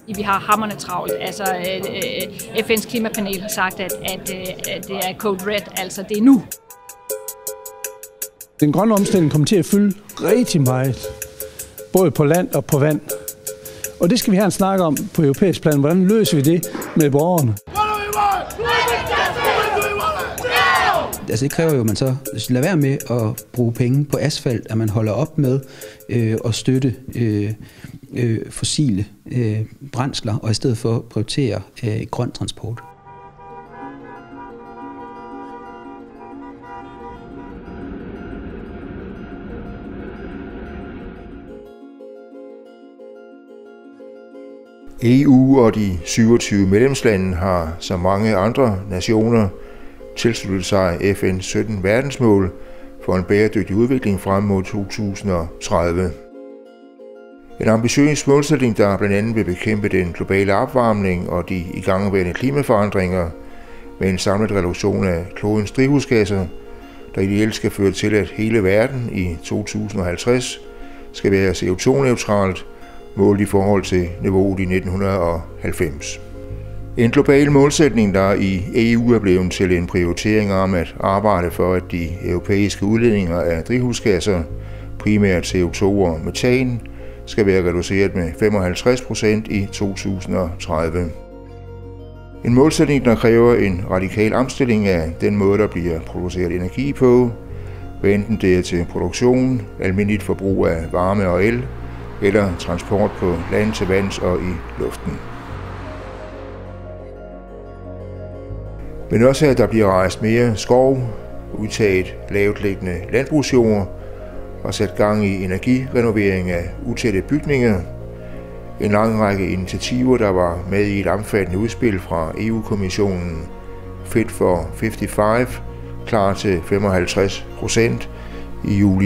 vi har hammerne travlt. Altså FN's klimapanel har sagt, at det er code red, altså det er nu. Den grønne omstilling kommer til at fylde rigtig meget, både på land og på vand. Og det skal vi have en snak om på europæisk plan. Hvordan løser vi det med borgerne? Altså det kræver jo, at man så lader være med at bruge penge på asfalt, at man holder op med at støtte fossile brændsler, og i stedet for prioritere grøn transport. EU og de 27 medlemslande har, som mange andre nationer, tilsluttet sig FN's 17 verdensmål for en bæredygtig udvikling frem mod 2030. En ambitiøs målsætning, der blandt andet vil bekæmpe den globale opvarmning og de igangværende klimaforandringer med en samlet reduktion af klodens drivhusgasser, der ideelt skal føre til, at hele verden i 2050 skal være CO2-neutralt, målt i forhold til niveauet i 1990. En global målsætning, der i EU er blevet til en prioritering om at arbejde for, at de europæiske udledninger af drivhusgasser, primært CO2 og metan, skal være reduceret med 55% i 2030. En målsætning, der kræver en radikal omstilling af den måde, der bliver produceret energi på, hvad enten det er til produktion, almindeligt forbrug af varme og el, eller transport på land til vands og i luften. Men også at der bliver rejst mere skov, udtaget lavtliggende landbrugsjord og sat gang i energirenovering af utætte bygninger. En lang række initiativer, der var med i et omfattende udspil fra EU-kommissionen Fit for 55, klar til 55% i juli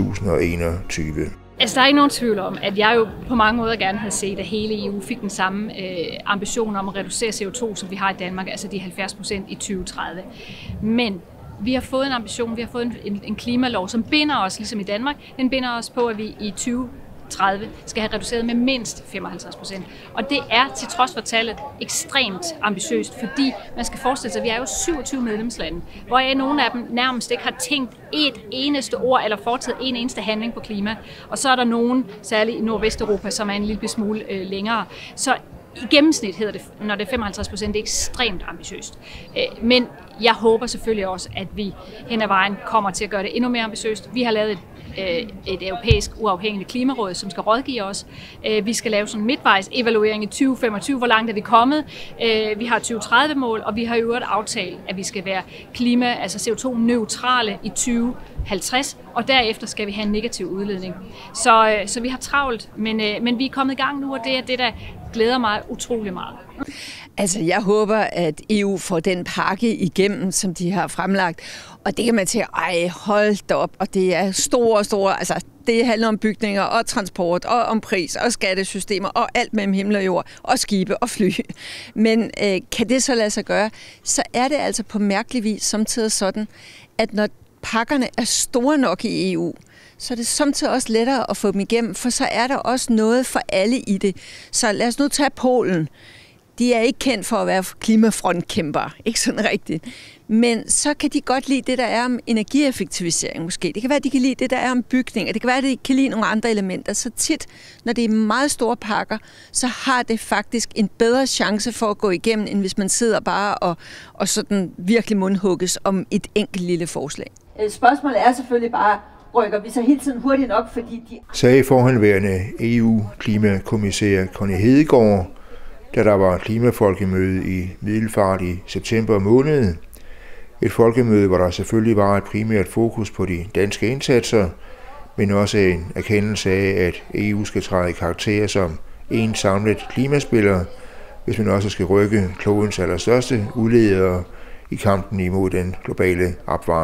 2021. Altså, der er ikke nogen tvivl om, at jeg jo på mange måder gerne havde set, at hele EU fik den samme ambition om at reducere CO2, som vi har i Danmark, altså de 70% i 2030. Men vi har fået en ambition, vi har fået en klimalov, som binder os, ligesom i Danmark, den binder os på, at vi i 2030 skal have reduceret med mindst 55%. Og det er til trods for tallet ekstremt ambitiøst, fordi man skal forestille sig, at vi er jo 27 medlemslande, hvoraf nogle af dem nærmest ikke har tænkt et eneste ord eller foretaget en eneste handling på klima. Og så er der nogen, særligt i Nordvesteuropa, som er en lille smule længere. Så i gennemsnit hedder det, når det er 55%, det er ekstremt ambitiøst. Men jeg håber selvfølgelig også, at vi hen ad vejen kommer til at gøre det endnu mere ambitiøst. Vi har lavet et europæisk uafhængigt klimaråd, som skal rådgive os. Vi skal lave sådan en midtvejs evaluering i 2025, hvor langt er vi kommet. Vi har 2030-mål, og vi har i øvrigt aftalt, at vi skal være altså CO2-neutrale i 2050, og derefter skal vi have en negativ udledning. Så vi har travlt, men vi er kommet i gang nu, og det er det, der glæder mig utrolig meget. Altså, jeg håber, at EU får den pakke igennem, som de har fremlagt. Og det kan man til, hold da op, og det er store, altså det handler om bygninger og transport og om pris og skattesystemer og alt mellem himmel og jord og skibe og fly. Men kan det så lade sig gøre, så er det altså på mærkelig vis samtidig sådan, at når pakkerne er store nok i EU, så er det samtidig også lettere at få dem igennem, for så er der også noget for alle i det. Så lad os nu tage Polen. De er ikke kendt for at være klimafrontkæmpere, ikke sådan rigtigt. Men så kan de godt lide det, der er om energieffektivisering måske. Det kan være, at de kan lide det, der er om bygninger. Det kan være, at de kan lide nogle andre elementer. Så tit, når det er meget store pakker, så har det faktisk en bedre chance for at gå igennem, end hvis man sidder bare og sådan virkelig mundhugges om et enkelt lille forslag. Spørgsmålet er selvfølgelig bare, rykker vi så hele tiden hurtigt nok, fordi de... Sagde forhenværende EU-klimakommissær Connie Hedegaard, da der var klimafolkemøde i Middelfart i september måned. Et folkemøde, hvor der selvfølgelig var et primært fokus på de danske indsatser, men også en erkendelse af, at EU skal træde i karakter som en samlet klimaspiller, hvis man også skal rykke klodens allerstørste udledere i kampen imod den globale opvarmning.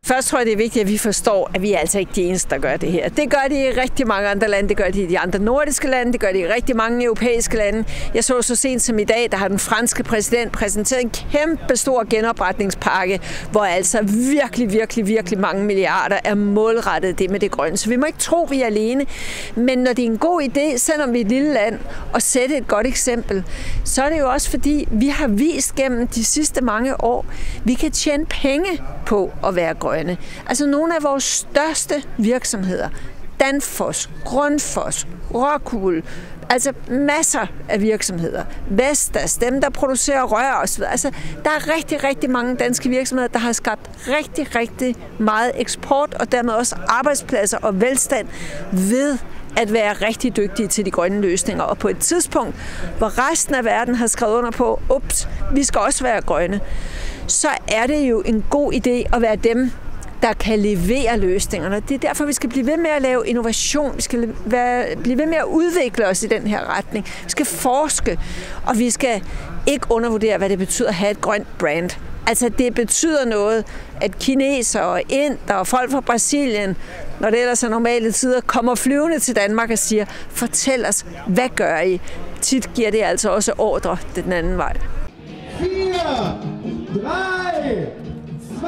Først tror jeg, det er vigtigt, at vi forstår, at vi er altså ikke de eneste, der gør det her. Det gør de i rigtig mange andre lande, det gør de i de andre nordiske lande, det gør de i rigtig mange europæiske lande. Jeg så sent som i dag, der har den franske præsident præsenteret en kæmpe stor genopretningspakke, hvor altså virkelig mange milliarder er målrettet det med det grønne. Så vi må ikke tro, vi er alene. Men når det er en god idé, selvom vi er et lille land, at sætte et godt eksempel, så er det jo også fordi, vi har vist gennem de sidste mange år, vi kan tjene penge på at være grønne. Altså nogle af vores største virksomheder, Danfoss, Grundfos, Rockwool, altså masser af virksomheder, Vestas, dem der producerer rør osv. Altså der er rigtig mange danske virksomheder, der har skabt rigtig meget eksport og dermed også arbejdspladser og velstand ved at være rigtig dygtige til de grønne løsninger. Og på et tidspunkt, hvor resten af verden har skrevet under på, vi skal også være grønne, så er det jo en god idé at være dem, der kan levere løsningerne. Det er derfor, vi skal blive ved med at lave innovation. Vi skal blive ved med at udvikle os i den her retning. Vi skal forske, og vi skal ikke undervurdere, hvad det betyder at have et grønt brand. Altså, det betyder noget, at kinesere og inder og folk fra Brasilien, når det ellers er normale tider, kommer flyvende til Danmark og siger, fortæl os, hvad gør I? Tit giver det altså også ordre den anden vej. 4, 3, 2,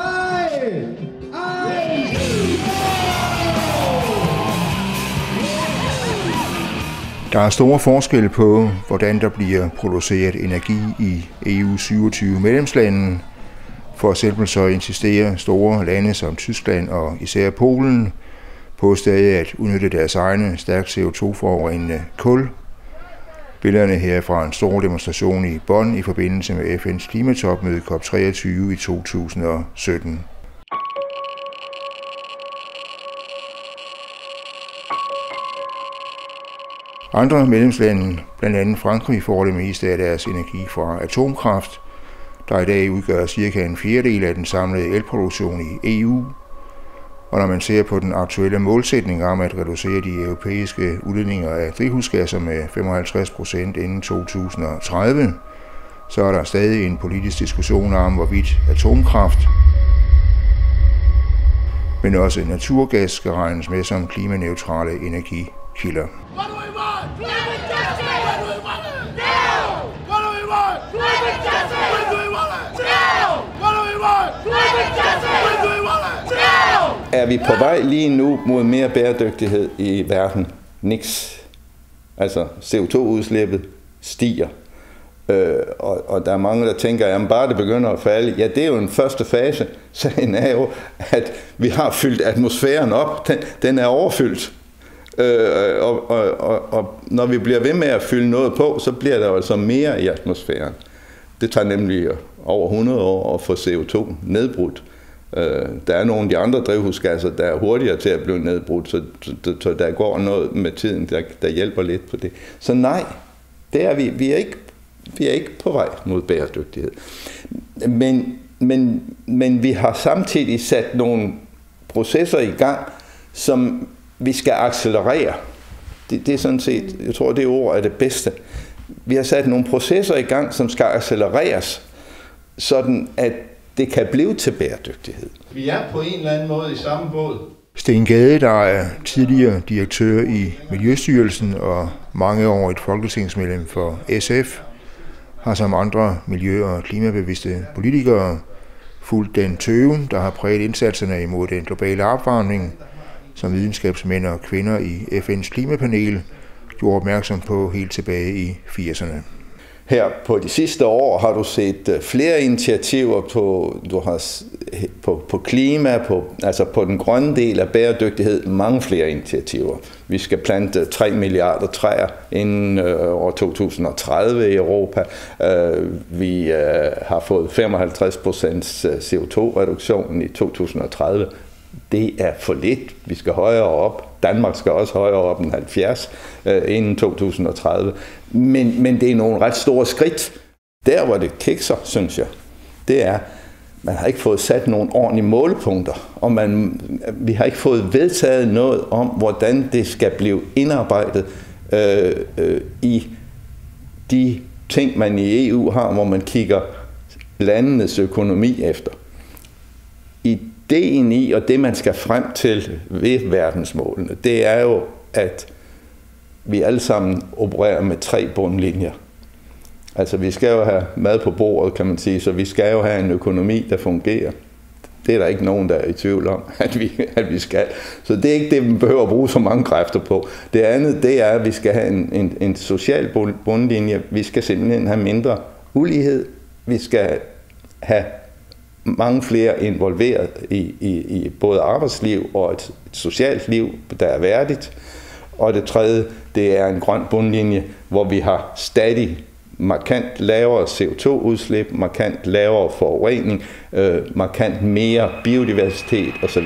1. Der er store forskelle på, hvordan der bliver produceret energi i EU 27 medlemslande. For eksempel så insisterer store lande som Tyskland og især Polen på stadig at udnytte deres egne stærkt CO2-forurenende kul. Billederne her fra en stor demonstration i Bonn i forbindelse med FN's klimatopmøde COP23 i 2017. Andre medlemslande, blandt andet Frankrig, får det meste af deres energi fra atomkraft, der i dag udgør cirka en fjerdedel af den samlede elproduktion i EU. Og når man ser på den aktuelle målsætning om at reducere de europæiske udledninger af drivhusgasser med 55% inden 2030, så er der stadig en politisk diskussion om, hvorvidt atomkraft, men også naturgas skal regnes med som klimaneutrale energikilder. Er vi på vej lige nu mod mere bæredygtighed i verden? Niks. Altså CO2-udslippet stiger. Og der er mange, der tænker, at bare det begynder at falde. Ja, det er jo en første fase. Sagen er jo, at vi har fyldt atmosfæren op. Den er overfyldt. Og når vi bliver ved med at fylde noget på, så bliver der altså mere i atmosfæren. Det tager nemlig over 100 år at få CO2 nedbrudt. Der er nogle af de andre drivhusgasser, der er hurtigere til at blive nedbrudt, så der går noget med tiden, der hjælper lidt på det. Så nej, det er vi er ikke på vej mod bæredygtighed. Men vi har samtidig sat nogle processer i gang, som vi skal accelerere. Det er sådan set, jeg tror, det ord er det bedste. Vi har sat nogle processer i gang, som skal accelereres, sådan at det kan blive til bæredygtighed. Vi er på en eller anden måde i samme båd. Sten Gade, der er tidligere direktør i Miljøstyrelsen og mangeårigt folketingsmedlem for SF, har som andre miljø- og klimabevidste politikere fulgt den tøven, der har præget indsatserne imod den globale opvarmning, som videnskabsmænd og kvinder i FN's klimapanel gjorde opmærksom på helt tilbage i 80'erne. Her på de sidste år har du set flere initiativer på klima, altså på den grønne del af bæredygtighed, mange flere initiativer. Vi skal plante 3 milliarder træer inden år 2030 i Europa. Vi har fået 55% CO2-reduktion i 2030. Det er for lidt. Vi skal højere op. Danmark skal også højere op end 70 inden 2030. Men det er nogle ret store skridt. Der, hvor det kikser, synes jeg, det er, man har ikke fået sat nogle ordentlige målepunkter, og vi har ikke fået vedtaget noget om, hvordan det skal blive indarbejdet i de ting, man i EU har, hvor man kigger landenes økonomi efter. I ideen i, og det man skal frem til ved verdensmålene, det er jo, at vi alle sammen opererer med 3 bundlinjer. Altså vi skal jo have mad på bordet, kan man sige, så vi skal jo have en økonomi, der fungerer. Det er der ikke nogen, der er i tvivl om, at vi skal. Så det er ikke det, vi behøver at bruge så mange kræfter på. Det andet, det er, at vi skal have en social bundlinje. Vi skal simpelthen have mindre ulighed. Vi skal have mange flere involveret i både arbejdsliv og et socialt liv, der er værdigt. Og det tredje, det er en grøn bundlinje, hvor vi har stadig markant lavere CO2-udslip, markant lavere forurening, markant mere biodiversitet osv.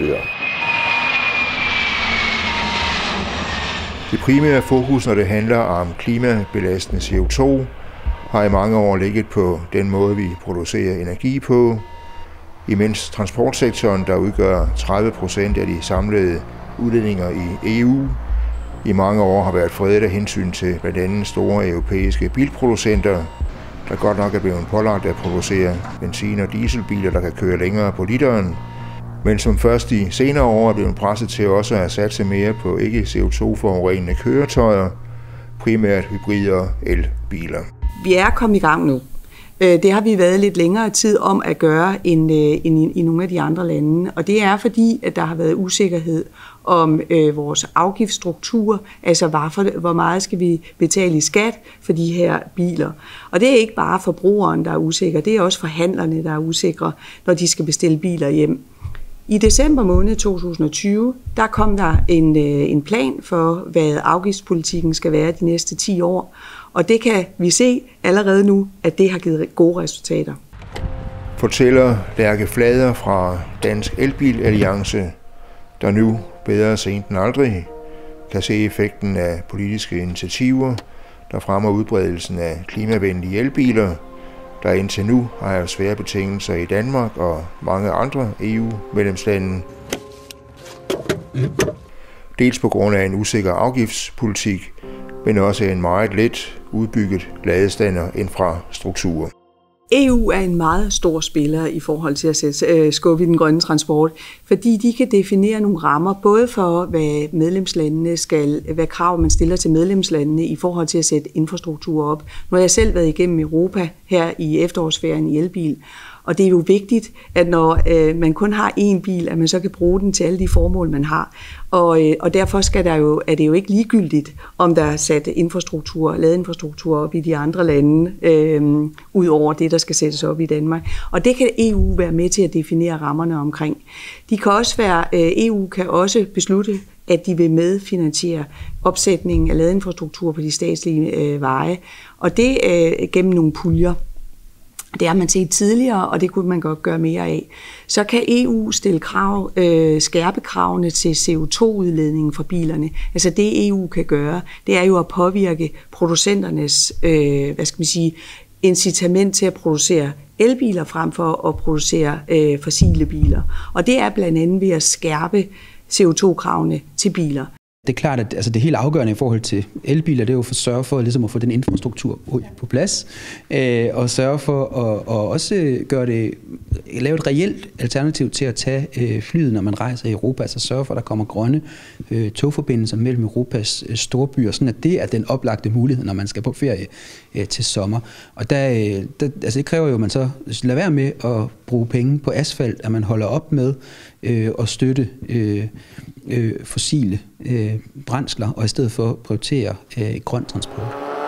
Det primære fokus, når det handler om klimabelastende CO2, har i mange år ligget på den måde, vi producerer energi på, imens transportsektoren, der udgør 30% af de samlede udledninger i EU, i mange år har været fredet af hensyn til blandt andet store europæiske bilproducenter, der godt nok er blevet pålagt at producere benzin- og dieselbiler, der kan køre længere på literen, men som først i senere år er blevet presset til også at satse mere på ikke CO2-forurenende køretøjer, primært hybrider og elbiler. Vi er kommet i gang nu. Det har vi været lidt længere tid om at gøre end i nogle af de andre lande, og det er fordi, at der har været usikkerhed om vores afgiftsstruktur, altså hvor meget skal vi betale i skat for de her biler. Og det er ikke bare forbrugeren, der er usikker, det er også forhandlerne, der er usikre, når de skal bestille biler hjem. I december måned 2020, der kom der en plan for, hvad afgiftspolitikken skal være de næste 10 år, og det kan vi se allerede nu, at det har givet gode resultater. Fortæller Lærke Flader fra Dansk Elbil-Alliance, der nu bedre sent end aldrig kan se effekten af politiske initiativer, der fremmer udbredelsen af klimavenlige elbiler, der indtil nu har haft svære betingelser i Danmark og mange andre EU-medlemslande. Dels på grund af en usikker afgiftspolitik, men også en meget let udbygget ladestanderinfrastruktur. EU er en meget stor spiller i forhold til at sætte skub i den grønne transport, fordi de kan definere nogle rammer, både for hvad medlemslandene hvad krav man stiller til medlemslandene i forhold til at sætte infrastruktur op. Nu har jeg selv været igennem Europa her i efterårsferien i elbil, og det er jo vigtigt, at når man kun har én bil, at man så kan bruge den til alle de formål, man har. Og derfor er det jo ikke ligegyldigt, om der er sat ladeinfrastruktur op i de andre lande, ud over det, der skal sættes op i Danmark. Og det kan EU være med til at definere rammerne omkring. EU kan også beslutte, at de vil medfinansiere opsætningen af ladeinfrastruktur på de statslige veje, og det gennem nogle puljer. Det har man set tidligere, og det kunne man godt gøre mere af. Så kan EU stille skærpe kravene til CO2-udledningen fra bilerne. Altså det EU kan gøre, det er jo at påvirke producenternes incitament til at producere elbiler frem for at producere fossile biler. Og det er blandt andet ved at skærpe CO2-kravene til biler. Det er klart, at det er helt afgørende i forhold til elbiler, det er jo for at sørge for ligesom at få den infrastruktur på plads, og sørge for at også lave et reelt alternativ til at tage flyet, når man rejser i Europa, altså sørge for, at der kommer grønne togforbindelser mellem Europas store byer, sådan at det er den oplagte mulighed, når man skal på ferie til sommer. Og det kræver jo, at man så lader være med at bruge penge på asfalt, at man holder op med at støtte fossile brændsler, og i stedet for prioritere grøn transport.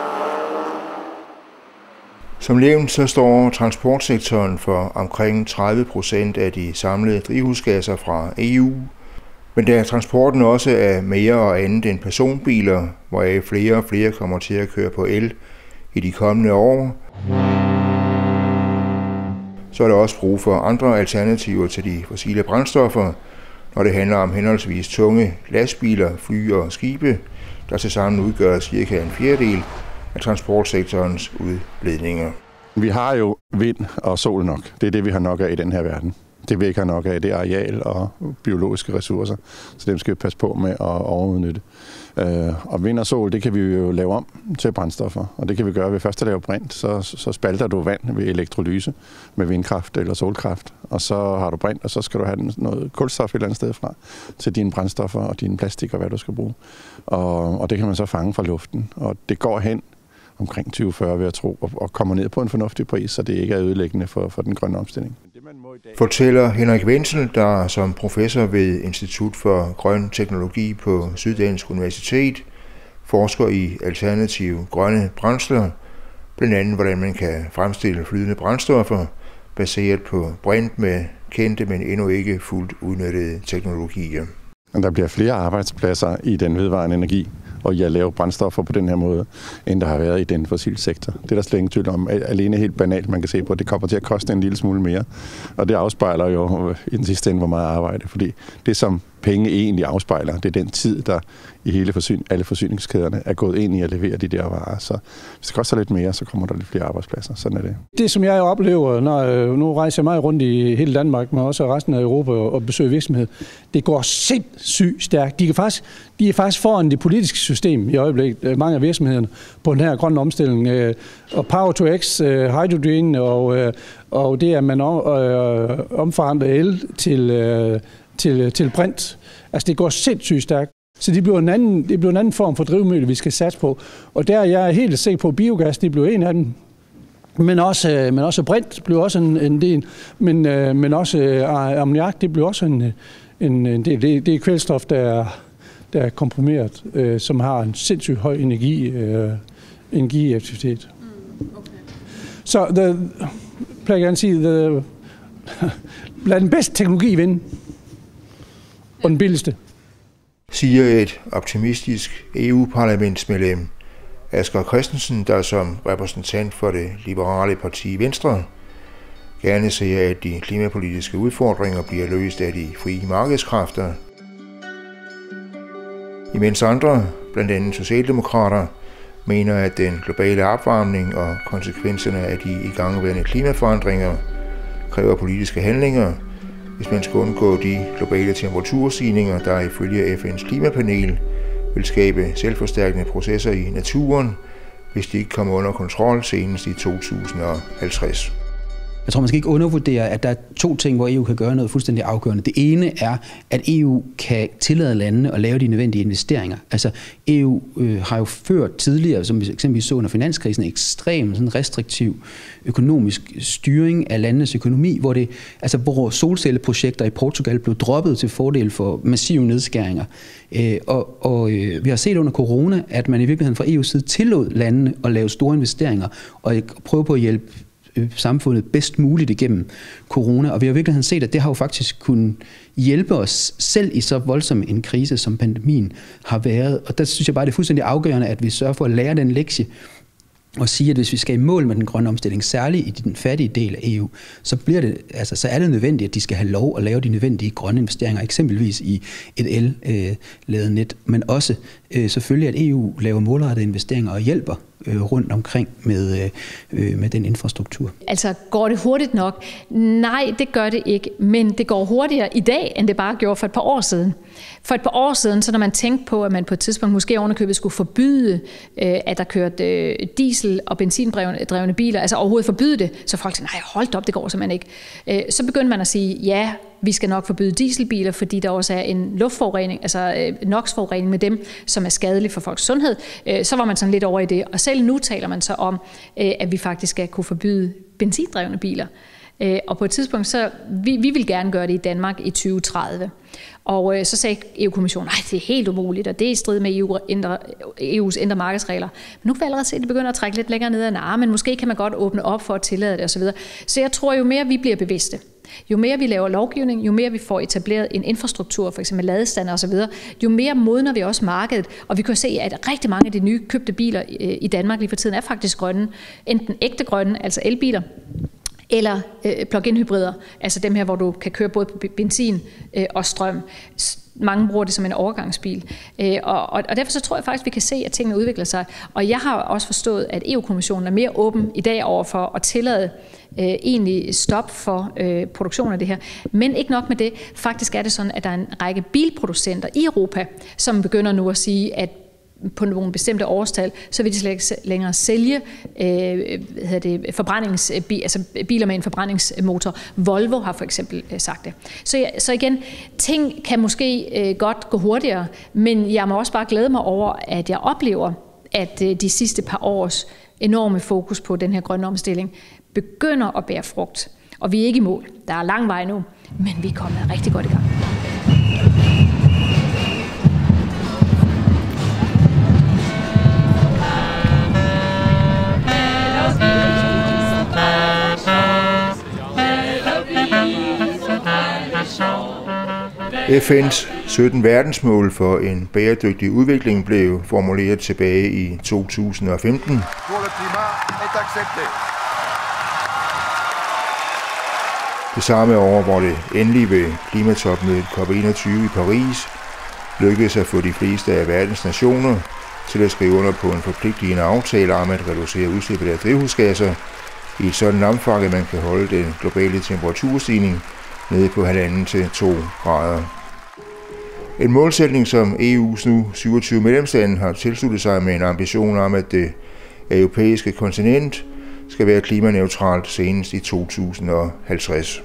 Som nævnt, så står transportsektoren for omkring 30% af de samlede drivhusgasser fra EU. Men da transporten også er mere og andet end personbiler, hvoraf flere og flere kommer til at køre på el i de kommende år, så er der også brug for andre alternativer til de fossile brændstoffer, når det handler om henholdsvis tunge lastbiler, fly og skibe, der tilsammen udgør cirka en fjerdedel af transportsektorens udledninger. Vi har jo vind og sol nok. Det er det, vi har nok af i den her verden. Det vi ikke har nok af, det er areal og biologiske ressourcer, så dem skal vi passe på med at overudnytte. Og vind og sol, det kan vi jo lave om til brændstoffer, og det kan vi gøre ved først at lave brint. Så spalter du vand ved elektrolyse med vindkraft eller solkraft, og så har du brint, og så skal du have noget kulstof et eller andet sted fra til dine brændstoffer og dine plastik og hvad du skal bruge. Og det kan man så fange fra luften, og det går hen omkring 2040, vil jeg tro, og kommer ned på en fornuftig pris, så det ikke er ødelæggende for den grønne omstilling. Fortæller Henrik Wenzel, der som professor ved Institut for Grøn Teknologi på Syddansk Universitet forsker i alternative grønne brændstoffer, blandt andet hvordan man kan fremstille flydende brændstoffer baseret på brint med kendte, men endnu ikke fuldt udnyttede teknologier. Der bliver flere arbejdspladser i den vedvarende energi, og i at lave brændstoffer på den her måde, end der har været i den fossile sektor. Det er der slet ingen tvivl om. Alene helt banalt, man kan se på, at det kommer til at koste en lille smule mere. Og det afspejler jo i den sidste ende, hvor meget arbejde. Fordi det, som penge egentlig afspejler, det er den tid, der i hele alle forsyningskæderne er gået ind i at levere de der varer. Så hvis det koster lidt mere, så kommer der lidt flere arbejdspladser. Sådan er det. Det, som jeg oplever, når nu rejser jeg meget rundt i hele Danmark, men også resten af Europa og besøger virksomhed, det går sindssygt stærkt. De er faktisk foran det politiske system i øjeblikket, mange af virksomhederne, på den her grønne omstilling. Og Power to X, hydrogen og det, at man omforandrer el til brint. Altså det går sindssygt stærkt. Så det bliver en anden form for drivmiddel, vi skal satse på. Og der er jeg helt sikker på, at biogas, det bliver en af dem. Men også brint bliver også en del. Men også ammoniak, det bliver også en del. Det er kvælstof, der er komprimeret, som har en sindssygt høj energieffektivitet. Okay. Så plejer jeg gerne at sige, lad den bedste teknologi vinde. Og den billigste. Siger et optimistisk EU-parlamentsmedlem Asger Christensen, der som repræsentant for det liberale parti Venstre gerne ser, at de klimapolitiske udfordringer bliver løst af de frie markedskræfter. Imens andre, blandt andet socialdemokrater, mener, at den globale opvarmning og konsekvenserne af de igangværende klimaforandringer kræver politiske handlinger, hvis man skal undgå de globale temperaturstigninger, der ifølge FN's klimapanel vil skabe selvforstærkende processer i naturen, hvis de ikke kommer under kontrol senest i 2050. Jeg tror, man skal ikke undervurdere, at der er to ting, hvor EU kan gøre noget fuldstændig afgørende. Det ene er, at EU kan tillade landene at lave de nødvendige investeringer. Altså EU har jo ført tidligere, som vi eksempelvis så under finanskrisen, ekstrem sådan restriktiv økonomisk styring af landenes økonomi, hvor solcelleprojekter i Portugal blev droppet til fordel for massive nedskæringer. Vi har set under corona, at man i virkeligheden fra EU's side tillod landene at lave store investeringer og prøve på at hjælpe samfundet bedst muligt igennem corona, og vi har i virkeligheden set, at det har jo faktisk kunnet hjælpe os selv i så voldsom en krise, som pandemien har været, og der synes jeg bare, det er fuldstændig afgørende, at vi sørger for at lære den lektie, og sige, at hvis vi skal i mål med den grønne omstilling, særligt i den fattige del af EU, så er det nødvendigt, at de skal have lov at lave de nødvendige grønne investeringer, eksempelvis i et el-ladet net, men også selvfølgelig, at EU laver målrettede investeringer og hjælper rundt omkring med den infrastruktur. Altså, går det hurtigt nok? Nej, det gør det ikke, men det går hurtigere i dag, end det bare gjorde for et par år siden. For et par år siden, så når man tænkte på, at man på et tidspunkt måske ovenikøbet skulle forbyde, at der kørte diesel- og benzindrevne biler, altså overhovedet forbyde det, så folk sagde, nej, hold op, det går simpelthen ikke. Så begyndte man at sige, ja, vi skal nok forbyde dieselbiler, fordi der også er en luftforurening, altså NOx-forurening med dem, som er skadelig for folks sundhed. Så var man sådan lidt over i det. Og selv nu taler man så om, at vi faktisk skal kunne forbyde benzindrevne biler. Og på et tidspunkt, så vi vil gerne gøre det i Danmark i 2030. Og så sagde EU-kommissionen, nej, det er helt umuligt, og det er i strid med EU's indre markedsregler. Men nu kan vi allerede se, at det begynder at trække lidt længere ned ad narmen, men måske kan man godt åbne op for at tillade det osv. Så jeg tror, jo mere vi bliver bevidste, jo mere vi laver lovgivning, jo mere vi får etableret en infrastruktur, f.eks. ladestander osv., jo mere modner vi også markedet. Og vi kan se, at rigtig mange af de nye købte biler i Danmark lige for tiden er faktisk grønne. Enten ægte grønne, altså elbiler, eller plug-in hybrider, altså dem her, hvor du kan køre både på benzin og strøm. Mange bruger det som en overgangsbil. Og derfor så tror jeg faktisk, vi kan se, at tingene udvikler sig. Og jeg har også forstået, at EU-kommissionen er mere åben i dag over for at tillade egentlig stop for produktion af det her. Men ikke nok med det. Faktisk er det sådan, at der er en række bilproducenter i Europa, som begynder nu at sige, at på nogle bestemte årstal, så vil de slet ikke længere sælge biler med en forbrændingsmotor. Volvo har for eksempel sagt det. Så igen, ting kan måske godt gå hurtigere, men jeg må også bare glæde mig over, at jeg oplever, at de sidste par års enorme fokus på den her grønne omstilling begynder at bære frugt. Og vi er ikke i mål. Der er lang vej nu, men vi er kommet rigtig godt i gang. FN's 17 verdensmål for en bæredygtig udvikling blev formuleret tilbage i 2015. Det samme år, hvor det endelig ved klimatopmødet COP21 i Paris lykkedes at få de fleste af verdens nationer til at skrive under på en forpligtende aftale om at reducere udslippet af drivhusgasser i et sådan omfang, at man kan holde den globale temperaturstigning nede på 1,5 til 2 grader. En målsætning, som EU's nu 27 medlemslande har tilsluttet sig med en ambition om, at det europæiske kontinent skal være klimaneutralt senest i 2050.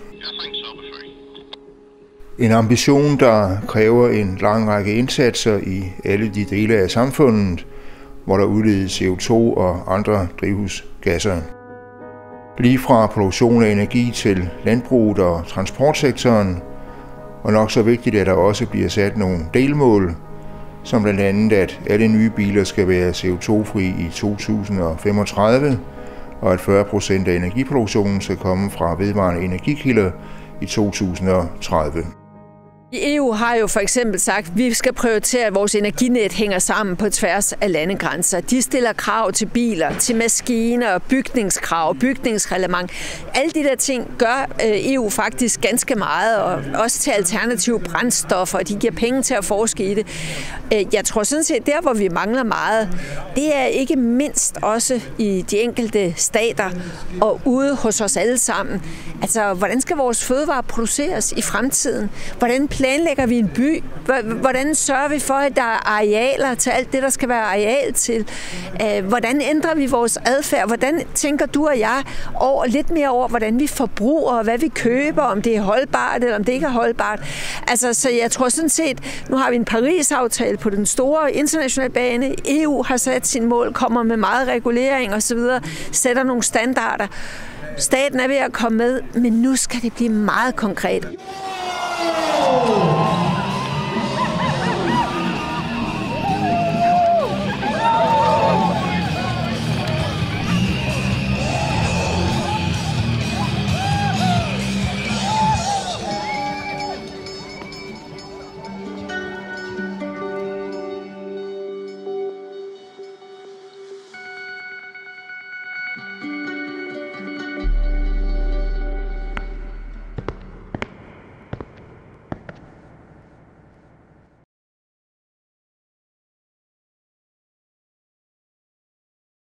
En ambition, der kræver en lang række indsatser i alle de dele af samfundet, hvor der udledes CO2 og andre drivhusgasser. Lige fra produktion af energi til landbruget og transportsektoren, og nok så vigtigt, at der også bliver sat nogle delmål, som blandt andet, at alle nye biler skal være CO2-fri i 2035, og at 40% af energiproduktionen skal komme fra vedvarende energikilder i 2030. EU har jo for eksempel sagt, at vi skal prioritere, at vores energinet hænger sammen på tværs af landegrænser. De stiller krav til biler, til maskiner, bygningskrav, bygningsreglement. Alle de der ting gør EU faktisk ganske meget, og også til alternative brændstoffer, og de giver penge til at forske i det. Jeg tror sådan set, der hvor vi mangler meget, det er ikke mindst også i de enkelte stater og ude hos os alle sammen. Altså, hvordan skal vores fødevarer produceres i fremtiden? Hvordan planlægger vi en by? Hvordan sørger vi for, at der er arealer til alt det, der skal være areal til? Hvordan ændrer vi vores adfærd? Hvordan tænker du og jeg lidt mere over, hvordan vi forbruger, og hvad vi køber, om det er holdbart, eller om det ikke er holdbart? Altså, så jeg tror sådan set, nu har vi en Paris-aftale på den store internationale bane. EU har sat sine mål, kommer med meget regulering osv., sætter nogle standarder. Staten er ved at komme med, men nu skal det blive meget konkret.